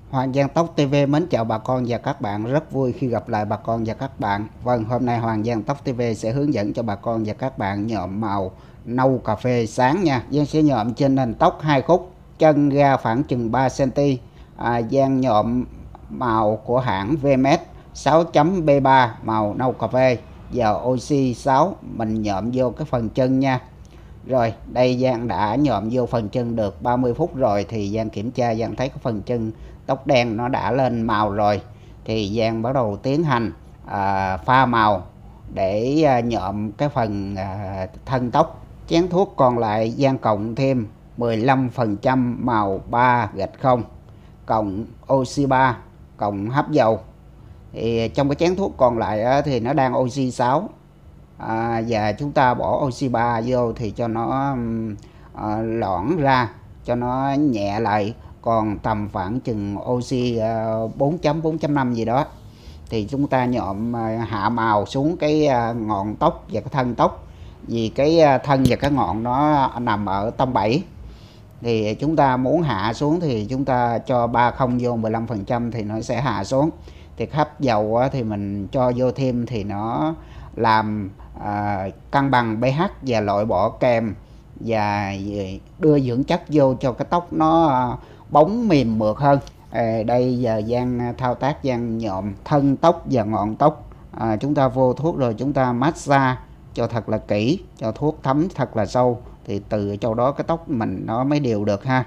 Hoàng Giang Tóc TV mến chào bà con và các bạn, rất vui khi gặp lại bà con và các bạn. Vâng, hôm nay Hoàng Giang Tóc TV sẽ hướng dẫn cho bà con và các bạn nhuộm màu nâu cà phê sáng nha. Giang sẽ nhuộm trên nền tóc 2 khúc, chân ra khoảng chừng 3 cm. Giang nhuộm màu của hãng VMS 6.B3 màu nâu cà phê và oxy 6 mình nhuộm vô cái phần chân nha. Rồi, đây Giang đã nhuộm vô phần chân được 30 phút rồi thì Giang kiểm tra, Giang thấy cái phần chân tóc đen nó đã lên màu rồi thì Giang bắt đầu tiến hành pha màu để nhuộm cái phần thân tóc. Chén thuốc còn lại Giang cộng thêm 15% màu 3-0 cộng oxy 3 cộng hấp dầu. Thì trong cái chén thuốc còn lại thì nó đang oxy 6 và chúng ta bỏ oxy 3 vô thì cho nó loãng ra, cho nó nhẹ lại, còn tầm khoảng chừng oxy 4.4.5 gì đó thì chúng ta nhuộm hạ màu xuống cái ngọn tóc và cái thân tóc, vì cái thân và cái ngọn nó nằm ở tông 7 thì chúng ta muốn hạ xuống thì chúng ta cho 30 vô 15% thì nó sẽ hạ xuống. Thì hấp dầu thì mình cho vô thêm thì nó làm cân bằng pH và loại bỏ kèm và đưa dưỡng chất vô cho cái tóc nó bóng mềm mượt hơn. Đây giờ Giang thao tác Giang nhuộm thân tóc và ngọn tóc. Chúng ta vô thuốc rồi chúng ta massage cho thật là kỹ, cho thuốc thấm thật là sâu thì từ chỗ đó cái tóc mình nó mới đều được ha.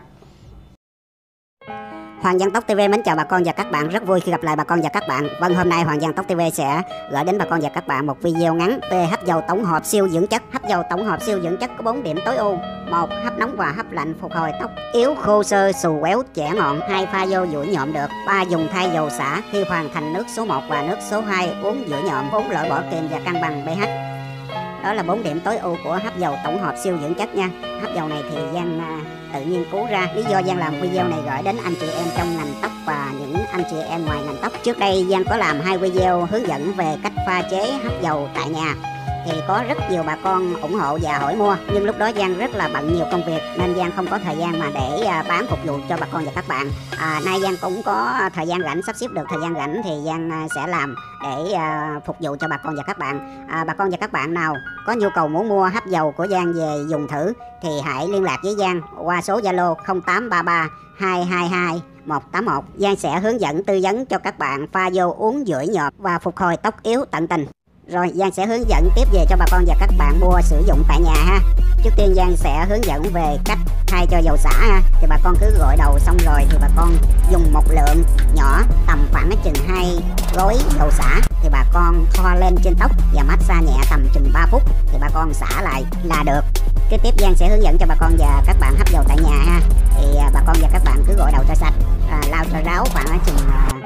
Hoàng Giang Tóc TV mến chào bà con và các bạn, rất vui khi gặp lại bà con và các bạn. Vâng, hôm nay Hoàng Giang Tóc TV sẽ gửi đến bà con và các bạn một video ngắn về hấp dầu tổng hợp siêu dưỡng chất. Hấp dầu tổng hợp siêu dưỡng chất có 4 điểm tối ưu: 1. Hấp nóng và hấp lạnh phục hồi tóc yếu, khô xơ, xù quéo, chẻ ngọn. 2. Pha vô duỗi nhuộm được. 3. Dùng thay dầu xả khi hoàn thành nước số 1 và nước số 2 uống duỗi nhuộm. 4. Loại bỏ kềm và cân bằng pH. Đó là 4 điểm tối ưu của hấp dầu tổng hợp siêu dưỡng chất nha. Hấp dầu này thì Giang tự nghiên cứu ra. Lý do Giang làm video này gửi đến anh chị em trong ngành tóc và những anh chị em ngoài ngành tóc. Trước đây Giang có làm 2 video hướng dẫn về cách pha chế hấp dầu tại nhà thì có rất nhiều bà con ủng hộ và hỏi mua, nhưng lúc đó Giang rất là bận nhiều công việc nên Giang không có thời gian mà để bán phục vụ cho bà con và các bạn. Nay Giang cũng có thời gian rảnh, sắp xếp được thời gian rảnh thì Giang sẽ làm để phục vụ cho bà con và các bạn. Bà con và các bạn nào có nhu cầu muốn mua hấp dầu của Giang về dùng thử thì hãy liên lạc với Giang qua số Zalo 0833 222 181. Giang sẽ hướng dẫn tư vấn cho các bạn pha vô uống duỗi nhuộm và phục hồi tóc yếu tận tình. Rồi Giang sẽ hướng dẫn tiếp về cho bà con và các bạn mua sử dụng tại nhà ha. Trước tiên Giang sẽ hướng dẫn về cách thay cho dầu xả ha. Thì bà con cứ gội đầu xong rồi thì bà con dùng một lượng nhỏ tầm khoảng chừng 2 gói dầu xả thì bà con thoa lên trên tóc và massage nhẹ tầm chừng 3 phút thì bà con xả lại là được. Kế tiếp Giang sẽ hướng dẫn cho bà con và các bạn hấp dầu tại nhà ha. Thì bà con và các bạn cứ gội đầu cho sạch, lau cho ráo khoảng chừng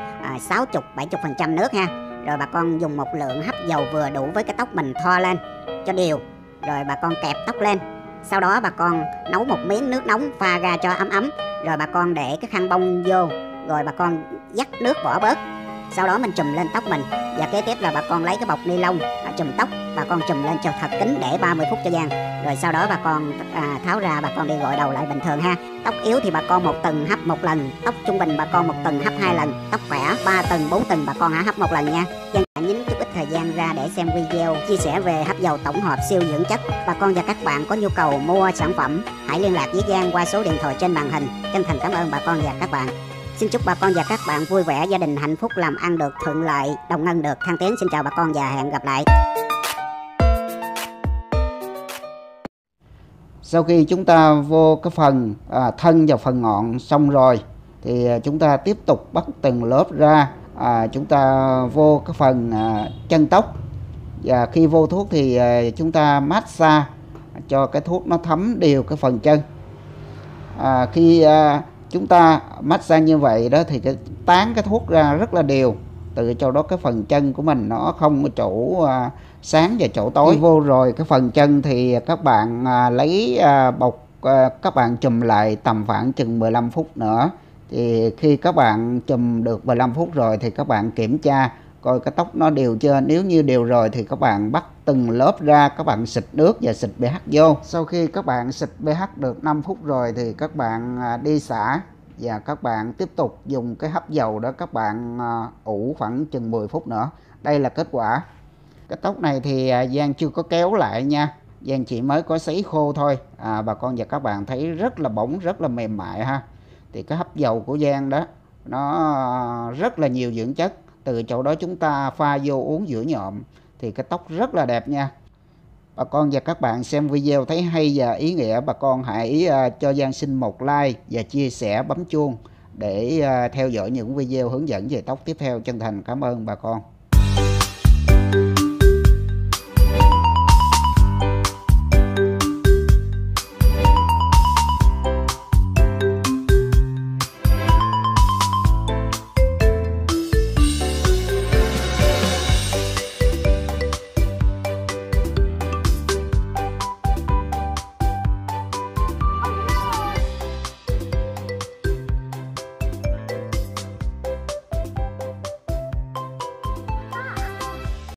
60-70% nước ha. Rồi bà con dùng một lượng hấp dầu vừa đủ với cái tóc mình thoa lên cho đều. Rồi bà con kẹp tóc lên. Sau đó bà con nấu một miếng nước nóng pha ra cho ấm ấm. Rồi bà con để cái khăn bông vô. Rồi bà con vắt nước bỏ bớt. Sau đó mình chùm lên tóc mình. Và kế tiếp là bà con lấy cái bọc ni lông chùm tóc. Bà con chùm lên cho thật kín để 30 phút cho Giang. Rồi sau đó bà con tháo ra, bà con đi gội đầu lại bình thường ha. Tóc yếu thì bà con 1 tuần hấp 1 lần. Tóc trung bình bà con 1 tuần hấp 2 lần. Tóc khỏe 3 tuần 4 tuần bà con hấp 1 lần nha. Giang nhín chút ít thời gian ra để xem video chia sẻ về hấp dầu tổng hợp siêu dưỡng chất. Bà con và các bạn có nhu cầu mua sản phẩm hãy liên lạc với Giang qua số điện thoại trên màn hình. Chân thành cảm ơn bà con và các bạn. Xin chúc bà con và các bạn vui vẻ, gia đình hạnh phúc, làm ăn được thuận lợi, đồng ngân được thăng tiến. Xin chào bà con và hẹn gặp lại. Sau khi chúng ta vô cái phần thân và phần ngọn xong rồi thì chúng ta tiếp tục bắt từng lớp ra. Chúng ta vô cái phần chân tóc, và khi vô thuốc thì chúng ta massage cho cái thuốc nó thấm đều cái phần chân. Khi chúng ta massage như vậy đó thì tán cái thuốc ra rất là đều, từ chỗ đó cái phần chân của mình nó không có chỗ sáng và chỗ tối. Khi vô rồi cái phần chân thì các bạn lấy bọc các bạn chùm lại tầm khoảng chừng 15 phút nữa. Thì khi các bạn chùm được 15 phút rồi thì các bạn kiểm tra coi cái tóc nó đều chưa. Nếu như đều rồi thì các bạn bắt từng lớp ra, các bạn xịt nước và xịt pH vô. Sau khi các bạn xịt pH được 5 phút rồi thì các bạn đi xả Và các bạn tiếp tục dùng cái hấp dầu đó các bạn ủ khoảng chừng 10 phút nữa. Đây là kết quả. Cái tóc này thì Giang chưa có kéo lại nha, Giang chỉ mới có sấy khô thôi. Bà con và các bạn thấy rất là bóng, rất là mềm mại ha. Thì cái hấp dầu của Giang đó nó rất là nhiều dưỡng chất, từ chỗ đó chúng ta pha vô uống giữa nhộm thì cái tóc rất là đẹp nha. Bà con và các bạn xem video thấy hay và ý nghĩa, bà con hãy cho Giang xin một like và chia sẻ, bấm chuông để theo dõi những video hướng dẫn về tóc tiếp theo. Chân thành cảm ơn bà con.